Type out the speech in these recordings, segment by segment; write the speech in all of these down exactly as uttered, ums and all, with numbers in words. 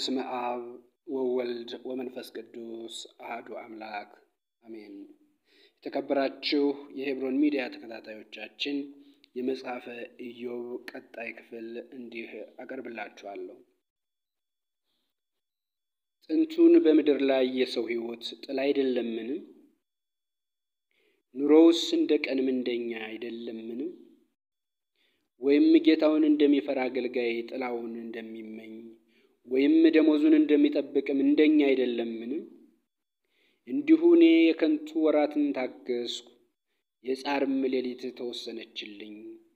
በስመ አብ ወወልድ ወመንፈስ ቅዱስ አሐዱ አምላክ አሜን። የተከበራችሁ የሄብሮን ሚዲያ ተከታታዮቻችን የመጽሐፈ ኢዮብ ቀጣይ ክፍል እንዲህ አቀርብላችኋለሁ። ጥንቱን በምድር ላይ የሰው ሕይወት ጥላ አይደለምን? ኑሮውስ እንደ ቀን ምንደኛ አይደለምን? ወይም ጌታውን እንደሚፈራ አገልጋይ ጥላውን እንደሚመኝ ወይም ደሞዙን እንደሚጠብቅ ምንደኛ አይደለምን? እንዲሁ እኔ የከንቱ ወራትን ታገስኩ፣ የጻርም ሌሊት ተወሰነችልኝ።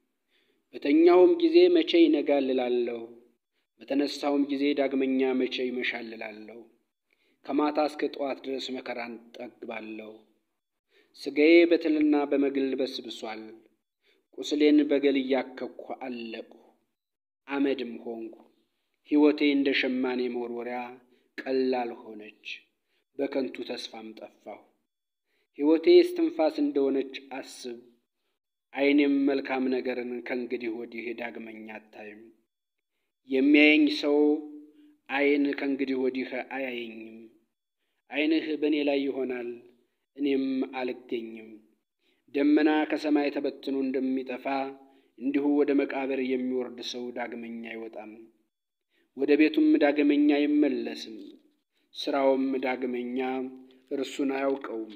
በተኛውም ጊዜ መቼ ይነጋል እላለሁ፣ በተነሳውም ጊዜ ዳግመኛ መቼ ይመሻል እላለሁ። ከማታ እስከ ጠዋት ድረስ መከራን ጠግባለሁ። ሥጋዬ በትልና በመግል በስብሷል፣ ቁስሌን በገል እያከኩ አለቅሁ፣ አመድም ሆንኩ። ሕይወቴ እንደ ሸማኔ መወርወሪያ ቀላል ሆነች፣ በከንቱ ተስፋም ጠፋሁ። ሕይወቴ እስትንፋስ እንደሆነች አስብ፣ ዓይኔም መልካም ነገርን ከእንግዲህ ወዲህ ዳግመኛ አታይም። የሚያየኝ ሰው ዓይን ከእንግዲህ ወዲህ አያየኝም። ዓይንህ በእኔ ላይ ይሆናል፣ እኔም አልገኝም። ደመና ከሰማይ ተበትኖ እንደሚጠፋ እንዲሁ ወደ መቃብር የሚወርድ ሰው ዳግመኛ አይወጣም፣ ወደ ቤቱም ዳግመኛ አይመለስም። ሥራውም ዳግመኛ እርሱን አያውቀውም።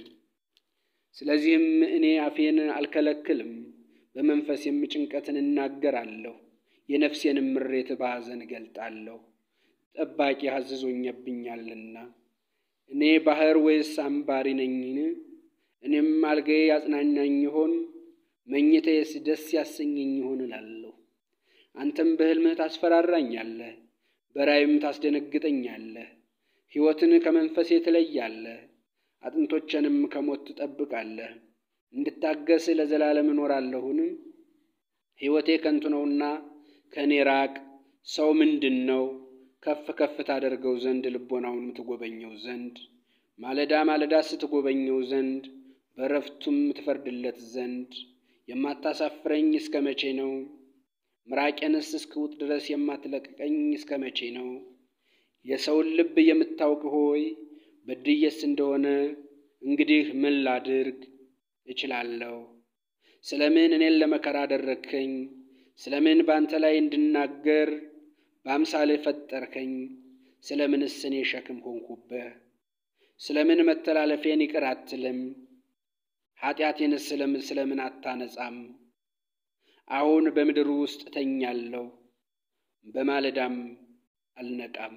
ስለዚህም እኔ አፌን አልከለክልም፣ በመንፈሴም ጭንቀትን እናገራለሁ። የነፍሴንም ምሬት በሐዘን እገልጣለሁ፣ ጠባቂ አዝዞኝብኛልና። እኔ ባሕር ወይስ አምባሪ ነኝን? እኔም አልጋዬ ያጽናናኝ ይሆን? መኝታዬስ ደስ ያሰኘኝ ይሆን እላለሁ። አንተም በሕልምህ ታስፈራራኛለህ፣ በራእይም ታስደነግጠኛለህ። ሕይወትን ከመንፈሴ ትለያለህ፣ አጥንቶቼንም ከሞት ትጠብቃለህ። እንድታገስ ለዘላለም እኖራለሁን? ሕይወቴ ከንቱ ነውና ከእኔ ራቅ። ሰው ምንድን ነው? ከፍ ከፍ ታደርገው ዘንድ ልቦናውን ትጎበኘው ዘንድ ማለዳ ማለዳ ስትጎበኘው ዘንድ በረፍቱም ትፈርድለት ዘንድ የማታሳፍረኝ እስከ መቼ ነው? ምራቄንስ እስክውጥ ድረስ የማትለቅቀኝ እስከ መቼ ነው? የሰውን ልብ የምታውቅ ሆይ በድዬስ እንደሆነ እንግዲህ ምን ላድርግ እችላለሁ? ስለምን እኔን ለመከራ አደረግከኝ? ስለምን በአንተ ላይ እንድናገር በአምሳልህ ፈጠርከኝ? ስለምንስ እኔ ሸክም ሆንኩብህ? ስለምን መተላለፌን ይቅር አትልም? ኃጢአቴንስ ስለምን ስለምን አታነጻም? አሁን በምድር ውስጥ እተኛለሁ፣ በማለዳም አልነቃም።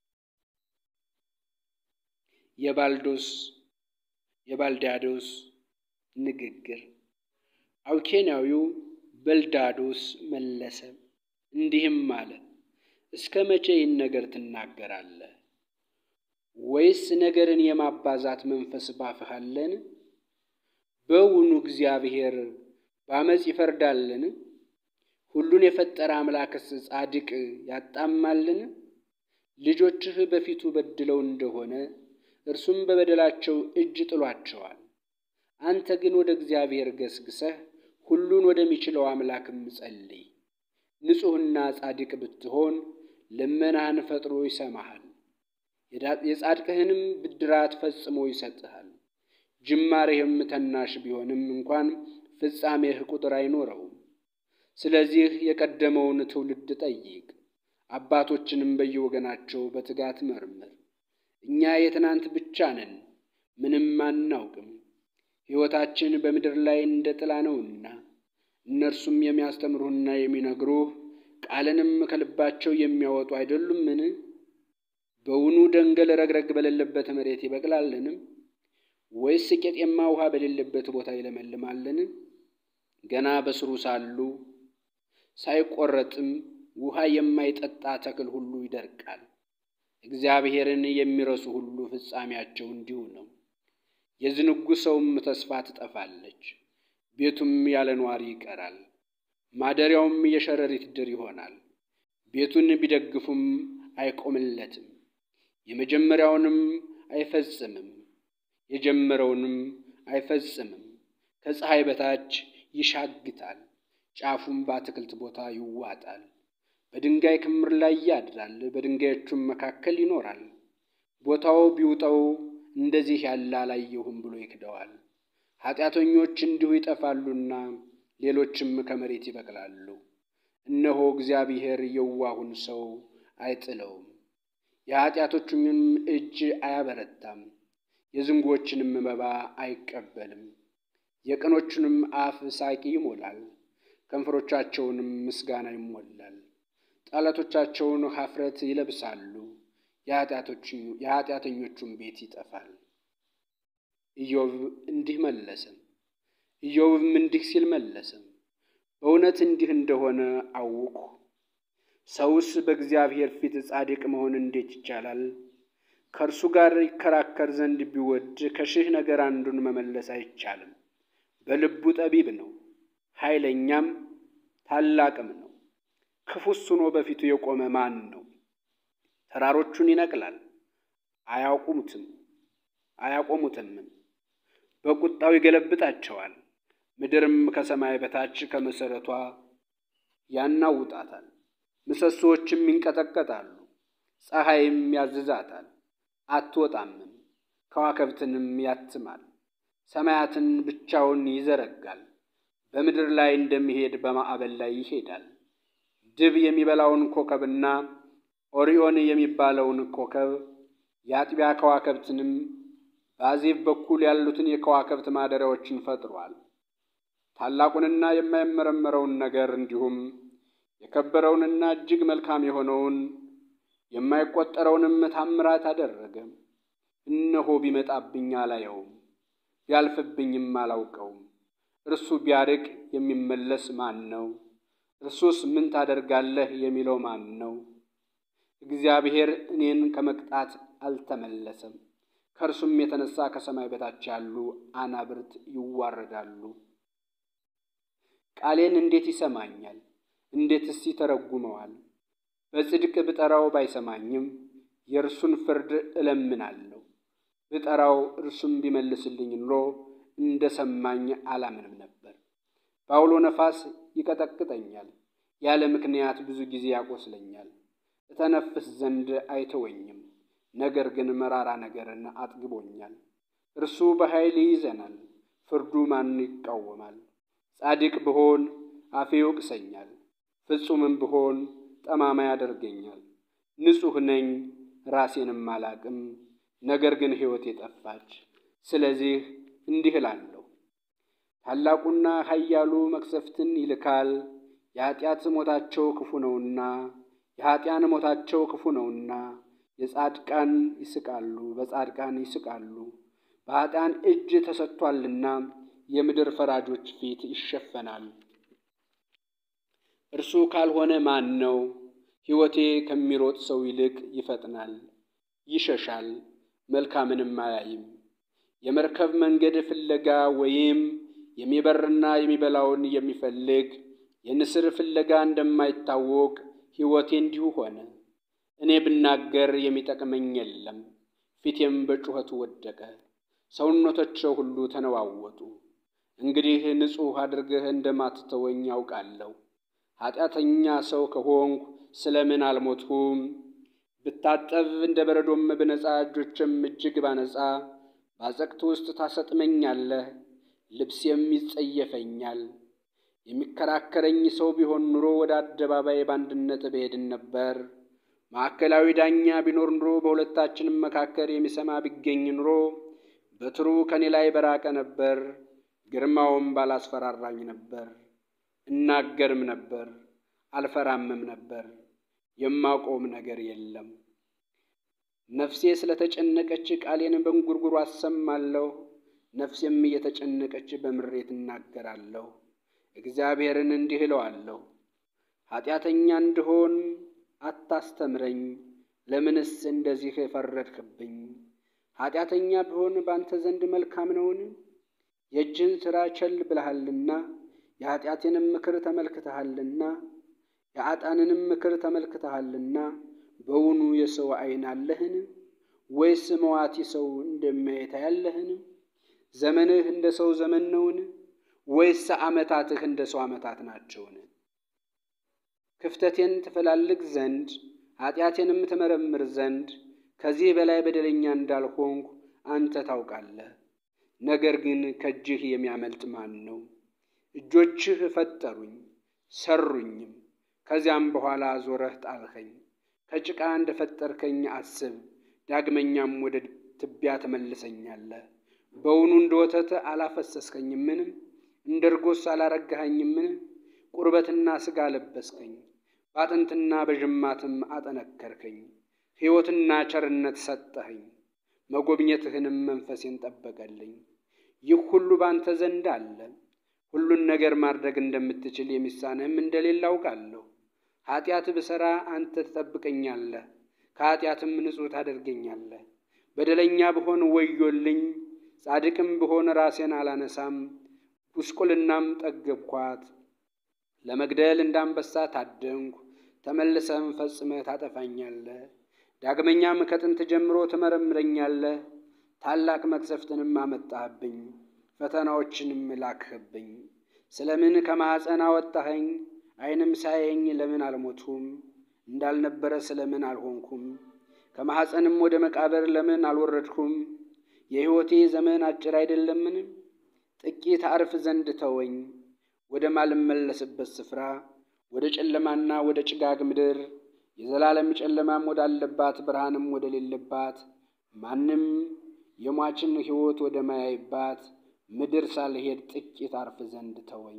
የባልዶስ የባልዳዶስ ንግግር። አውኬናዊው በልዳዶስ መለሰ እንዲህም አለ፣ እስከ መቼ ይህን ነገር ትናገራለህ? ወይስ ነገርን የማባዛት መንፈስ ባፍህ አለን? በውኑ እግዚአብሔር በአመፅ ይፈርዳልን? ሁሉን የፈጠረ አምላክስ ጻድቅ ያጣማልን? ልጆችህ በፊቱ በድለው እንደሆነ እርሱም በበደላቸው እጅ ጥሏቸዋል። አንተ ግን ወደ እግዚአብሔር ገስግሰህ ሁሉን ወደሚችለው አምላክም ጸልይ። ንጹሕና ጻድቅ ብትሆን ልመናህን ፈጥሮ ይሰማሃል፣ የጻድቅህንም ብድራት ፈጽሞ ይሰጥሃል። ጅማሬህም ተናሽ ቢሆንም እንኳን ፍጻሜህ ቁጥር አይኖረውም። ስለዚህ የቀደመውን ትውልድ ጠይቅ፣ አባቶችንም በየወገናቸው በትጋት መርምር። እኛ የትናንት ብቻ ነን፣ ምንም አናውቅም። ሕይወታችን በምድር ላይ እንደ ጥላ ነውና፣ እነርሱም የሚያስተምሩህና የሚነግሩህ ቃልንም ከልባቸው የሚያወጡ አይደሉምን? በውኑ ደንገል ረግረግ በሌለበት መሬት ይበቅላልን? ወይስ ቄጤማ ውሃ በሌለበት ቦታ ይለመልማልን? ገና በስሩ ሳሉ ሳይቆረጥም ውሃ የማይጠጣ ተክል ሁሉ ይደርቃል። እግዚአብሔርን የሚረሱ ሁሉ ፍጻሜያቸው እንዲሁ ነው። የዝንጉ ሰውም ተስፋ ትጠፋለች፣ ቤቱም ያለ ነዋሪ ይቀራል። ማደሪያውም የሸረሪት ድር ይሆናል። ቤቱን ቢደግፉም አይቆምለትም፣ የመጀመሪያውንም አይፈጽምም፣ የጀመረውንም አይፈጽምም። ከፀሐይ በታች ይሻግታል፣ ጫፉም በአትክልት ቦታ ይዋጣል። በድንጋይ ክምር ላይ ያድራል፣ በድንጋዮቹም መካከል ይኖራል። ቦታው ቢውጠው እንደዚህ ያለ አላየሁም ብሎ ይክደዋል። ኃጢአተኞች እንዲሁ ይጠፋሉና ሌሎችም ከመሬት ይበቅላሉ። እነሆ እግዚአብሔር የዋሁን ሰው አይጥለውም፣ የኃጢአተኞችንም እጅ አያበረታም። የዝንጎችንም መባ አይቀበልም። የቅኖቹንም አፍ ሳቂ ይሞላል፣ ከንፈሮቻቸውንም ምስጋና ይሞላል። ጠላቶቻቸውን ኀፍረት ይለብሳሉ፣ የኃጢአተኞቹም ቤት ይጠፋል። ኢዮብ እንዲህ መለሰ። ኢዮብም እንዲህ ሲል መለሰ፣ በእውነት እንዲህ እንደሆነ አወቅሁ። ሰውስ በእግዚአብሔር ፊት ጻድቅ መሆን እንዴት ይቻላል? ከእርሱ ጋር ይከራከር ዘንድ ቢወድ ከሺህ ነገር አንዱን መመለስ አይቻልም። በልቡ ጠቢብ ነው፣ ኃይለኛም ታላቅም ነው። ክፉስ ሆኖ በፊቱ የቆመ ማን ነው? ተራሮቹን ይነቅላል፣ አያቆሙትም አያቆሙትም። በቁጣው ይገለብጣቸዋል። ምድርም ከሰማይ በታች ከመሠረቷ ያናውጣታል። ምሰሶዎችም ይንቀጠቀጣሉ፣ ፀሐይም ያዝዛታል፣ አትወጣምም። ከዋክብትንም ያትማል፣ ሰማያትን ብቻውን ይዘረጋል። በምድር ላይ እንደሚሄድ በማዕበል ላይ ይሄዳል። ድብ የሚበላውን ኮከብና ኦሪዮን የሚባለውን ኮከብ የአጥቢያ ከዋክብትንም በአዜብ በኩል ያሉትን የከዋክብት ማደሪያዎችን ፈጥሯል። ታላቁንና የማይመረመረውን ነገር እንዲሁም የከበረውንና እጅግ መልካም የሆነውን የማይቆጠረውንም ታምራት አደረገ። እነሆ ቢመጣብኝ አላየውም፣ ቢያልፍብኝም አላውቀውም። እርሱ ቢያርቅ የሚመለስ ማን ነው? እርሱስ ምን ታደርጋለህ የሚለው ማን ነው? እግዚአብሔር እኔን ከመቅጣት አልተመለሰም። ከእርሱም የተነሳ ከሰማይ በታች ያሉ አናብርት ይዋረዳሉ። ቃሌን እንዴት ይሰማኛል? እንዴትስ ይተረጉመዋል? በጽድቅ ብጠራው ባይሰማኝም የእርሱን ፍርድ እለምናለሁ። ብጠራው እርሱም ቢመልስልኝ ኑሮ እንደ ሰማኝ አላምንም ነበር። በአውሎ ነፋስ ይቀጠቅጠኛል፣ ያለ ምክንያት ብዙ ጊዜ ያቆስለኛል። እተነፍስ ዘንድ አይተወኝም፣ ነገር ግን መራራ ነገርን አጥግቦኛል። እርሱ በኃይል ይይዘናል፣ ፍርዱ ማን ይቃወማል? ጻድቅ ብሆን አፌ ይወቅሰኛል፣ ፍጹምም ብሆን ጠማማ ያደርገኛል። ንጹሕ ነኝ ራሴንም አላቅም፣ ነገር ግን ሕይወቴ ጠፋች። ስለዚህ እንዲህ እላለሁ፣ ታላቁና ኃያሉ መቅሰፍትን ይልካል። የኃጢአት ሞታቸው ክፉ ነውና የኃጢአን ሞታቸው ክፉ ነውና። የጻድቃን ይስቃሉ፣ በጻድቃን ይስቃሉ። በኃጢአን እጅ ተሰጥቷልና የምድር ፈራጆች ፊት ይሸፈናል። እርሱ ካልሆነ ማን ነው? ሕይወቴ ከሚሮጥ ሰው ይልቅ ይፈጥናል፣ ይሸሻል፣ መልካምንም አያይም። የመርከብ መንገድ ፍለጋ ወይም የሚበርና የሚበላውን የሚፈልግ የንስር ፍለጋ እንደማይታወቅ ሕይወቴ እንዲሁ ሆነ። እኔ ብናገር የሚጠቅመኝ የለም፣ ፊቴም በጩኸቱ ወደቀ። ሰውነቶቼ ሁሉ ተነዋወጡ። እንግዲህ ንጹሕ አድርገህ እንደማትተወኝ ያውቃለሁ። ኃጢአተኛ ሰው ከሆንኩ ስለምን አልሞትሁም? ብታጠብ እንደ በረዶም ብነጻ፣ እጆቼም እጅግ ባነጻ፣ ባዘቅት ውስጥ ታሰጥመኛለህ፣ ልብሴም ይጸየፈኛል። የሚከራከረኝ ሰው ቢሆን ኑሮ ወደ አደባባይ በአንድነት በሄድን ነበር። ማዕከላዊ ዳኛ ቢኖር ኑሮ፣ በሁለታችንም መካከል የሚሰማ ቢገኝ ኑሮ፣ በትሩ ከኔ ላይ በራቀ ነበር፣ ግርማውም ባላስፈራራኝ ነበር። እናገርም ነበር፣ አልፈራምም ነበር፣ የማውቀውም ነገር የለም። ነፍሴ ስለተጨነቀች ቃሌን በእንጉርጉሮ አሰማለሁ፣ ነፍሴም እየተጨነቀች በምሬት እናገራለሁ። እግዚአብሔርን እንዲህ እለዋለሁ፣ ኃጢአተኛ እንድሆን አታስተምረኝ። ለምንስ እንደዚህ ፈረድክብኝ? ኃጢአተኛ ብሆን በአንተ ዘንድ መልካም ነውን? የእጅህን ሥራ ቸል ብለሃልና የኃጢአቴንም ምክር ተመልክተሃልና የአጣንንም ምክር ተመልክተሃልና። በውኑ የሰው ዓይን አለህን? ወይስ መዋቲ ሰው እንደሚያይ ታያለህን? ዘመንህ እንደ ሰው ዘመን ነውን? ወይስ ዓመታትህ እንደ ሰው ዓመታት ናቸውን? ክፍተቴን ትፈላልግ ዘንድ ኃጢአቴንም ትመረምር ዘንድ ከዚህ በላይ በደለኛ እንዳልሆንኩ አንተ ታውቃለህ። ነገር ግን ከእጅህ የሚያመልጥ ማን ነው? እጆችህ ፈጠሩኝ ሰሩኝም፣ ከዚያም በኋላ ዞረህ ጣልኸኝ። ከጭቃ እንደፈጠርከኝ አስብ፣ ዳግመኛም ወደ ትቢያ ትመልሰኛለህ። በውኑ እንደ ወተት አላፈሰስከኝምን? እንደ እርጎስ አላረጋኸኝምን? ቁርበትና ሥጋ ለበስከኝ፣ በአጥንትና በጅማትም አጠነከርከኝ። ሕይወትና ቸርነት ሰጠኸኝ፣ መጎብኘትህንም መንፈሴን ጠበቀልኝ። ይህ ሁሉ ባንተ ዘንድ አለ። ሁሉን ነገር ማድረግ እንደምትችል የሚሳንህም እንደሌለ አውቃለሁ። ኃጢአት ብሠራ አንተ ትጠብቀኛለህ፣ ከኃጢአትም ንጹሕ ታደርገኛለህ። በደለኛ ብሆን ወዮልኝ፣ ጻድቅም ብሆን ራሴን አላነሳም። ጉስቁልናም ጠገብኳት፣ ለመግደል እንዳንበሳ ታደንኩ። ተመልሰህም ፈጽመህ ታጠፋኛለህ። ዳግመኛም ከጥንት ጀምሮ ትመረምረኛለህ። ታላቅ መቅሰፍትንም አመጣህብኝ፣ ፈተናዎችንም ላክህብኝ። ስለምን ከማኅፀን አወጣኸኝ? ዓይንም ሳየኝ ለምን አልሞትሁም? እንዳልነበረ ስለምን አልሆንኩም? ከማኅፀንም ወደ መቃብር ለምን አልወረድሁም? የሕይወቴ ዘመን አጭር አይደለምን? ጥቂት አርፍ ዘንድ ተወኝ፣ ወደ ማልመለስበት ስፍራ፣ ወደ ጨለማና ወደ ጭጋግ ምድር፣ የዘላለም ጨለማም ወዳለባት ብርሃንም ወደሌለባት፣ ማንም የሟችን ሕይወት ወደ ማያይባት ምድር ሳልሄድ ጥቂት አርፍ ዘንድ ተወኝ።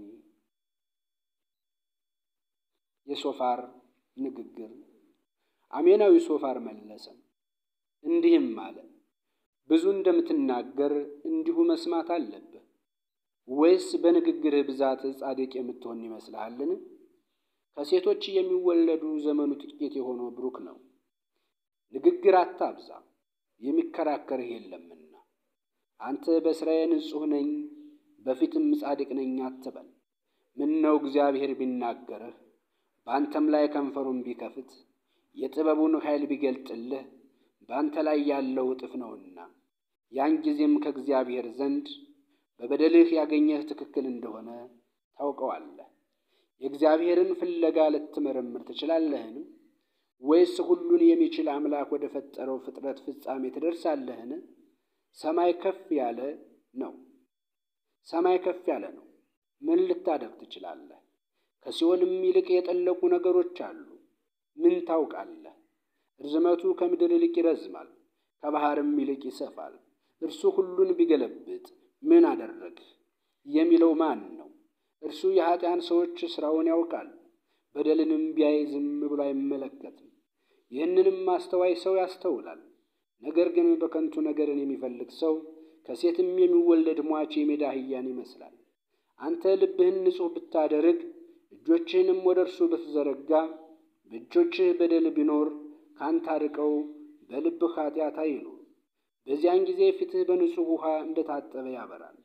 የሶፋር ንግግር። አሜናዊ ሶፋር መለሰ እንዲህም አለ፣ ብዙ እንደምትናገር እንዲሁ መስማት አለብህ። ወይስ በንግግርህ ብዛት ጻድቅ የምትሆን ይመስልሃልን? ከሴቶች የሚወለዱ ዘመኑ ጥቂት የሆነው ብሩክ ነው። ንግግር አታብዛ፣ የሚከራከርህ የለምና። አንተ በሥራዬ ንጹሕ ነኝ፣ በፊትም ጻድቅ ነኝ አትበል። ምነው እግዚአብሔር ቢናገርህ፣ በአንተም ላይ ከንፈሩን ቢከፍት፣ የጥበቡን ኃይል ቢገልጥልህ፣ በአንተ ላይ ያለው እጥፍ ነውና። ያን ጊዜም ከእግዚአብሔር ዘንድ በበደልህ ያገኘህ ትክክል እንደሆነ ታውቀዋለህ። የእግዚአብሔርን ፍለጋ ልትመረምር ትችላለህን? ወይስ ሁሉን የሚችል አምላክ ወደ ፈጠረው ፍጥረት ፍጻሜ ትደርሳለህን? ሰማይ ከፍ ያለ ነው ሰማይ ከፍ ያለ ነው፣ ምን ልታደርግ ትችላለህ? ከሲኦልም ይልቅ የጠለቁ ነገሮች አሉ፣ ምን ታውቃለህ? ርዝመቱ ከምድር ይልቅ ይረዝማል፣ ከባሕርም ይልቅ ይሰፋል። እርሱ ሁሉን ቢገለብጥ ምን አደረግህ የሚለው ማን ነው? እርሱ የኃጢአን ሰዎች ሥራውን ያውቃል። በደልንም ቢያይ ዝም ብሎ አይመለከትም። ይህንንም አስተዋይ ሰው ያስተውላል። ነገር ግን በከንቱ ነገርን የሚፈልግ ሰው ከሴትም የሚወለድ ሟች የሜዳ አህያን ይመስላል። አንተ ልብህን ንጹሕ ብታደርግ፣ እጆችህንም ወደ እርሱ ብትዘረጋ፣ በእጆችህ በደል ቢኖር ካንተ አርቀው በልብህ ኃጢአት አይኑር። በዚያን ጊዜ ፊትህ በንጹሕ ውኃ እንደታጠበ ያበራል፣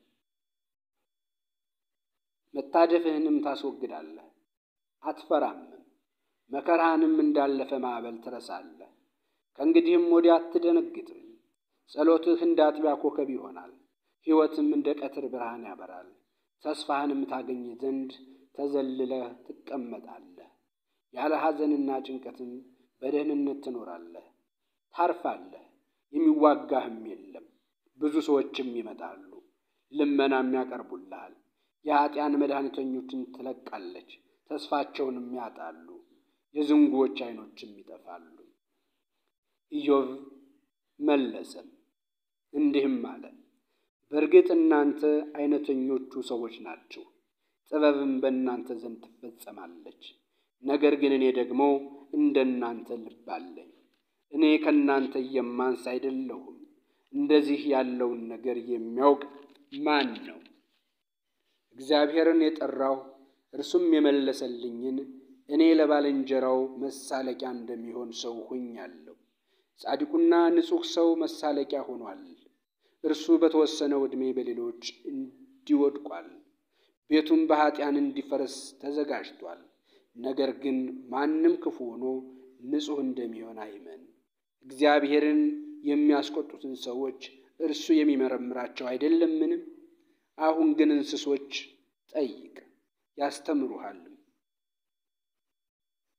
መታደፍህንም ታስወግዳለህ፣ አትፈራምም። መከራህንም እንዳለፈ ማዕበል ትረሳለህ። ከእንግዲህም ወዲያ አትደነግጥም። ጸሎትህ እንደ አጥቢያ ኮከብ ይሆናል፣ ሕይወትም እንደ ቀትር ብርሃን ያበራል። ተስፋህንም ታገኝ ዘንድ ተዘልለህ ትቀመጣለህ። ያለ ሐዘንና ጭንቀትም በደህንነት ትኖራለህ። ታርፋለህ፣ የሚዋጋህም የለም። ብዙ ሰዎችም ይመጣሉ፣ ልመናም ያቀርቡልሃል። የኃጢአን መድኃኒተኞችን ትለቃለች፣ ተስፋቸውንም ያጣሉ። የዝንጉዎች ዓይኖችም ይጠፋሉ። ኢዮብ መለሰ እንዲህም አለ፣ በእርግጥ እናንተ ዓይነተኞቹ ሰዎች ናችሁ፣ ጥበብም በእናንተ ዘንድ ትፈጸማለች። ነገር ግን እኔ ደግሞ እንደናንተ ልብ አለኝ። እኔ ከእናንተ የማንስ አይደለሁም። እንደዚህ ያለውን ነገር የሚያውቅ ማን ነው? እግዚአብሔርን የጠራሁ እርሱም የመለሰልኝን እኔ ለባልንጀራው መሳለቂያ እንደሚሆን ሰው ሆኛለሁ። ጻድቁና ንጹሕ ሰው መሳለቂያ ሆኗል። እርሱ በተወሰነው ዕድሜ በሌሎች እንዲወድቋል፣ ቤቱም በኃጢአን እንዲፈርስ ተዘጋጅቷል። ነገር ግን ማንም ክፉ ሆኖ ንጹሕ እንደሚሆን አይመን። እግዚአብሔርን የሚያስቆጡትን ሰዎች እርሱ የሚመረምራቸው አይደለምን? አሁን ግን እንስሶች ጠይቅ ያስተምሩሃልም።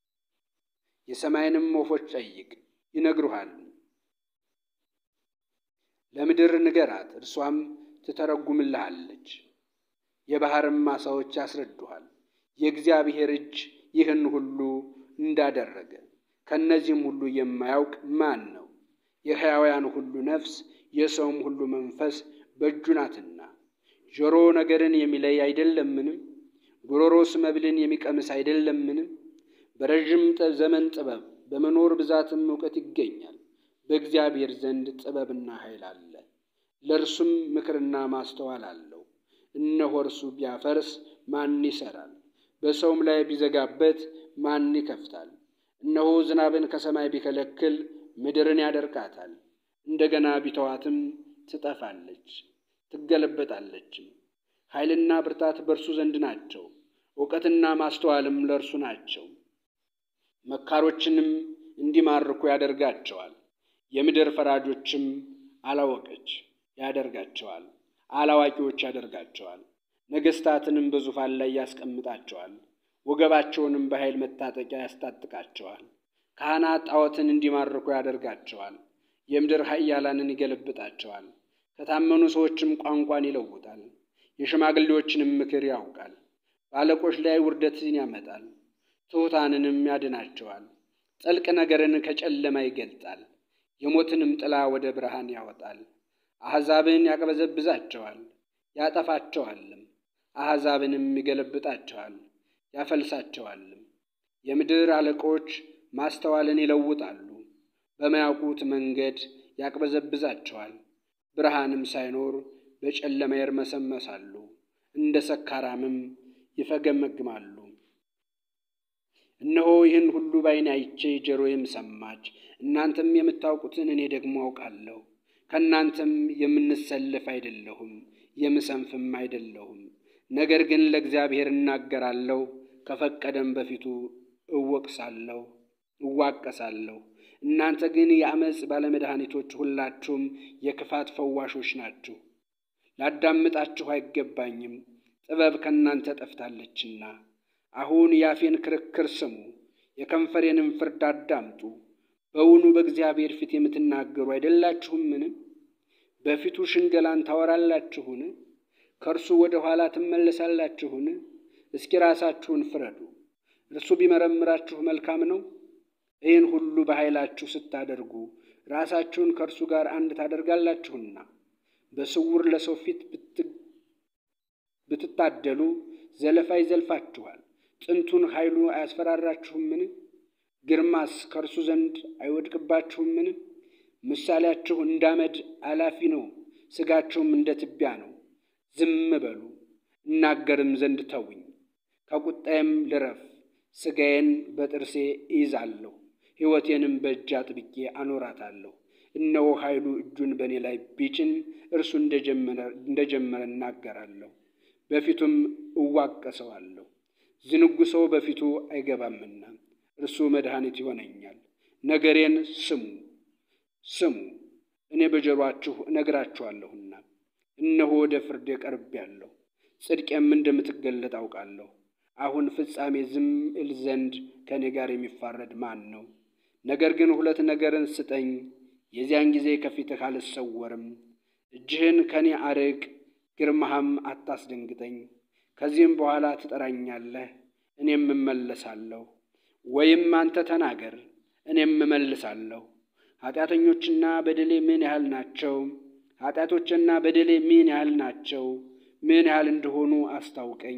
የሰማይንም ወፎች ጠይቅ ይነግሩሃል። ለምድር ንገራት እርሷም ትተረጉምልሃለች። የባሕርም ዓሣዎች ያስረዱሃል የእግዚአብሔር እጅ ይህን ሁሉ እንዳደረገ። ከእነዚህም ሁሉ የማያውቅ ማን ነው? የሕያውያን ሁሉ ነፍስ የሰውም ሁሉ መንፈስ በእጁ ናትና። ጆሮ ነገርን የሚለይ አይደለምን? ጉሮሮስ መብልን የሚቀምስ አይደለምን? በረዥም ዘመን ጥበብ በመኖር ብዛትም እውቀት ይገኛል። በእግዚአብሔር ዘንድ ጥበብና ኃይል አለ፣ ለእርሱም ምክርና ማስተዋል አለው። እነሆ እርሱ ቢያፈርስ ማን ይሠራል? በሰውም ላይ ቢዘጋበት ማን ይከፍታል? እነሆ ዝናብን ከሰማይ ቢከለክል ምድርን ያደርቃታል። እንደገና ቢተዋትም ትጠፋለች ትገለበጣለችም። ኃይልና ብርታት በእርሱ ዘንድ ናቸው፣ እውቀትና ማስተዋልም ለእርሱ ናቸው። መካሮችንም እንዲማርኩ ያደርጋቸዋል፣ የምድር ፈራጆችም አላወቀች ያደርጋቸዋል አላዋቂዎች ያደርጋቸዋል። ነገሥታትንም በዙፋን ላይ ያስቀምጣቸዋል፣ ወገባቸውንም በኃይል መታጠቂያ ያስታጥቃቸዋል። ካህናት ጣዖትን እንዲማርኩ ያደርጋቸዋል፣ የምድር ኃያላንን ይገለብጣቸዋል። ከታመኑ ሰዎችም ቋንቋን ይለውጣል፣ የሽማግሌዎችንም ምክር ያውቃል። በአለቆች ላይ ውርደትን ያመጣል፣ ትሑታንንም ያድናቸዋል። ጥልቅ ነገርን ከጨለማ ይገልጣል፣ የሞትንም ጥላ ወደ ብርሃን ያወጣል። አሕዛብን ያቅበዘብዛቸዋል ያጠፋቸዋልም፣ አሕዛብንም ይገለብጣቸዋል ያፈልሳቸዋልም። የምድር አለቆች ማስተዋልን ይለውጣሉ፣ በማያውቁት መንገድ ያቅበዘብዛቸዋል። ብርሃንም ሳይኖር በጨለማ ይርመሰመሳሉ፣ እንደ ሰካራምም ይፈገመግማሉ። እነሆ ይህን ሁሉ በዓይኔ አይቼ ጆሮዬም ሰማች። እናንተም የምታውቁትን እኔ ደግሞ አውቃለሁ። ከእናንተም የምንሰልፍ አይደለሁም የምሰንፍም አይደለሁም። ነገር ግን ለእግዚአብሔር እናገራለሁ፣ ከፈቀደም በፊቱ እወቅሳለሁ እዋቀሳለሁ። እናንተ ግን የዓመፅ ባለመድኃኒቶች ሁላችሁም የክፋት ፈዋሾች ናችሁ። ላዳምጣችሁ አይገባኝም፣ ጥበብ ከእናንተ ጠፍታለችና። አሁን የአፌን ክርክር ስሙ፣ የከንፈሬንም ፍርድ አዳምጡ። በውኑ በእግዚአብሔር ፊት የምትናገሩ አይደላችሁምን? በፊቱ ሽንገላን ታወራላችሁን? ከእርሱ ወደ ኋላ ትመለሳላችሁን? እስኪ ራሳችሁን ፍረዱ፣ እርሱ ቢመረምራችሁ መልካም ነው። ይህን ሁሉ በኃይላችሁ ስታደርጉ ራሳችሁን ከእርሱ ጋር አንድ ታደርጋላችሁና። በስውር ለሰው ፊት ብትታደሉ ዘለፋ ይዘልፋችኋል። ጥንቱን ኃይሉ አያስፈራራችሁምን? ግርማስ ከእርሱ ዘንድ አይወድቅባችሁምን? ምሳሌያችሁ እንዳመድ አላፊ ነው፣ ሥጋችሁም እንደ ትቢያ ነው። ዝም በሉ እናገርም ዘንድ ተውኝ፣ ከቁጣዬም ልረፍ። ሥጋዬን በጥርሴ እይዛለሁ፣ ሕይወቴንም በእጅ አጥብቄ አኖራታለሁ። እነሆ ኃይሉ እጁን በእኔ ላይ ቢጭን እርሱ እንደጀመረ እናገራለሁ፣ በፊቱም እዋቀሰዋለሁ። ዝንጉ ሰው በፊቱ አይገባምና እርሱ መድኃኒት ይሆነኛል። ነገሬን ስሙ ስሙ፣ እኔ በጆሮአችሁ እነግራችኋለሁና። እነሆ ወደ ፍርድ ቀርቤአለሁ፣ ጽድቄም እንደምትገለጥ አውቃለሁ። አሁን ፍጻሜ ዝም እል ዘንድ ከእኔ ጋር የሚፋረድ ማን ነው? ነገር ግን ሁለት ነገርን ስጠኝ፣ የዚያን ጊዜ ከፊትህ አልሰወርም። እጅህን ከእኔ አርቅ፣ ግርማህም አታስደንግጠኝ። ከዚህም በኋላ ትጠራኛለህ፣ እኔም እመለሳለሁ። ወይም አንተ ተናገር፣ እኔም እመልሳለሁ። ኃጢአተኞችና በደሌ ምን ያህል ናቸው? ኃጢአቶችና በደሌ ምን ያህል ናቸው? ምን ያህል እንደሆኑ አስታውቀኝ።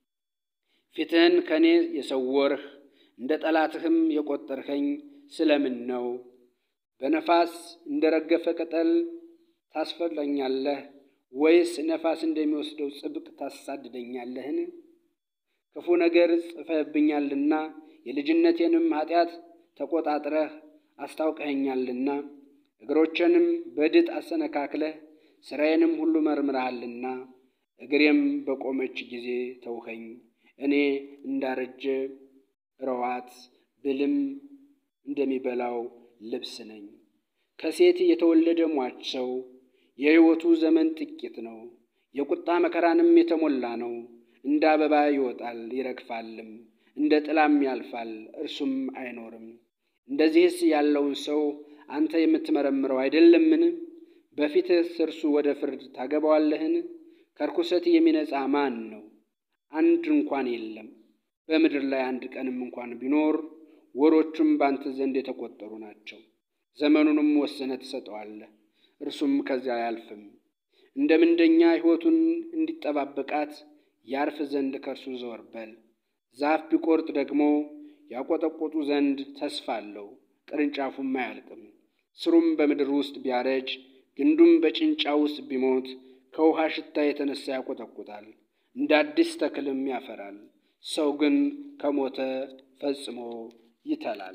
ፊትህን ከእኔ የሰወርህ እንደ ጠላትህም የቈጠርኸኝ ስለምን ነው? በነፋስ እንደ ረገፈ ቅጠል ታስፈላኛለህ? ወይስ ነፋስ እንደሚወስደው ጽብቅ ታሳድደኛለህን? ክፉ ነገር ጽፈህብኛልና የልጅነቴንም ኃጢአት ተቆጣጥረህ አስታውቀኸኛልና። እግሮቼንም በድጥ አሰነካክለህ ሥራዬንም ሁሉ መርምረሃልና። እግሬም በቆመች ጊዜ ተውኸኝ። እኔ እንዳረጀ ረዋት ብልም እንደሚበላው ልብስ ነኝ። ከሴት የተወለደ ሟች ሰው የሕይወቱ ዘመን ጥቂት ነው፣ የቁጣ መከራንም የተሞላ ነው። እንደ አበባ ይወጣል ይረግፋልም፣ እንደ ጥላም ያልፋል እርሱም አይኖርም። እንደዚህስ ያለውን ሰው አንተ የምትመረምረው አይደለምን? በፊትህ እርሱ ወደ ፍርድ ታገባዋለህን? ከርኩሰት የሚነጻ ማን ነው? አንድ እንኳን የለም። በምድር ላይ አንድ ቀንም እንኳን ቢኖር ወሮቹም ባንተ ዘንድ የተቆጠሩ ናቸው። ዘመኑንም ወስነህ ትሰጠዋለህ፣ እርሱም ከዚያ አያልፍም። እንደ ምንደኛ ሕይወቱን እንዲጠባበቃት ያርፍ ዘንድ ከእርሱ ዘወር በል። ዛፍ ቢቆርጥ ደግሞ ያቆጠቆጡ ዘንድ ተስፋ አለው፣ ቅርንጫፉም አያልቅም። ስሩም በምድር ውስጥ ቢያረጅ ግንዱም በጭንጫ ውስጥ ቢሞት ከውሃ ሽታ የተነሳ ያቆጠቁጣል፣ እንደ አዲስ ተክልም ያፈራል። ሰው ግን ከሞተ ፈጽሞ ይተላል።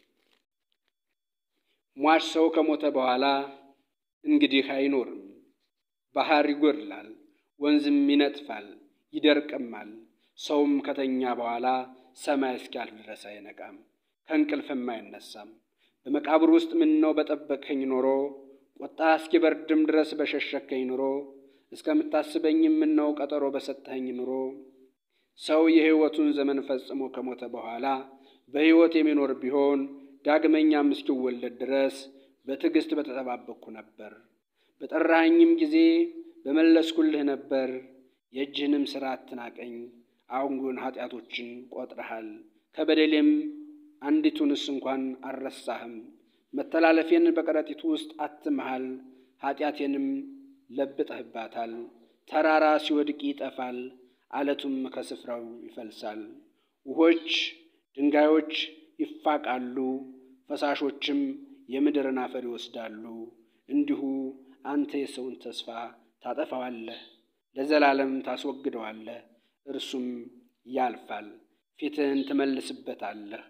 ሟች ሰው ከሞተ በኋላ እንግዲህ አይኖርም። ባህር ይጎድላል፣ ወንዝም ይነጥፋል፣ ይደርቅማል። ሰውም ከተኛ በኋላ ሰማይ እስኪያልፍ ድረስ አይነቃም፣ ከእንቅልፍም አይነሳም። በመቃብር ውስጥ ምነው በጠበቅኸኝ ኖሮ፣ ቁጣ እስኪበርድም ድረስ በሸሸከኝ ኑሮ፣ እስከምታስበኝም ምነው ቀጠሮ በሰጠኸኝ ኑሮ። ሰው የሕይወቱን ዘመን ፈጽሞ ከሞተ በኋላ በሕይወት የሚኖር ቢሆን ዳግመኛም እስኪወለድ ድረስ በትዕግሥት በተጠባበቅኩ ነበር። በጠራኸኝም ጊዜ በመለስኩልህ ነበር። የእጅህንም ሥራ አትናቀኝ። አሁን ግን ኃጢአቶችን ቆጥረሃል፣ ከበደሌም አንዲቱንስ እንኳን አልረሳህም። መተላለፌን በከረጢቱ ውስጥ አትመሃል፣ ኃጢአቴንም ለብጠህባታል። ተራራ ሲወድቅ ይጠፋል፣ አለቱም ከስፍራው ይፈልሳል። ውኆች ድንጋዮች ይፋቃሉ፣ ፈሳሾችም የምድርን አፈር ይወስዳሉ። እንዲሁ አንተ የሰውን ተስፋ ታጠፋዋለህ፣ ለዘላለም ታስወግደዋለህ። እርሱም ያልፋል። ፊትህን ትመልስበታለህ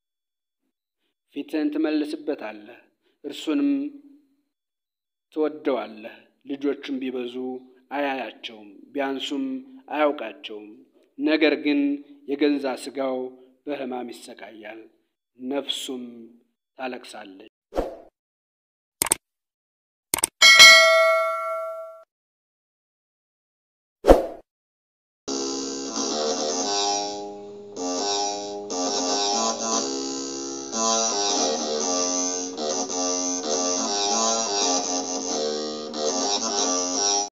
ፊትህን ትመልስበታለህ እርሱንም ትወደዋለህ። ልጆቹም ቢበዙ አያያቸውም፣ ቢያንሱም አያውቃቸውም። ነገር ግን የገዛ ሥጋው በሕማም ይሰቃያል፣ ነፍሱም ታለቅሳለች።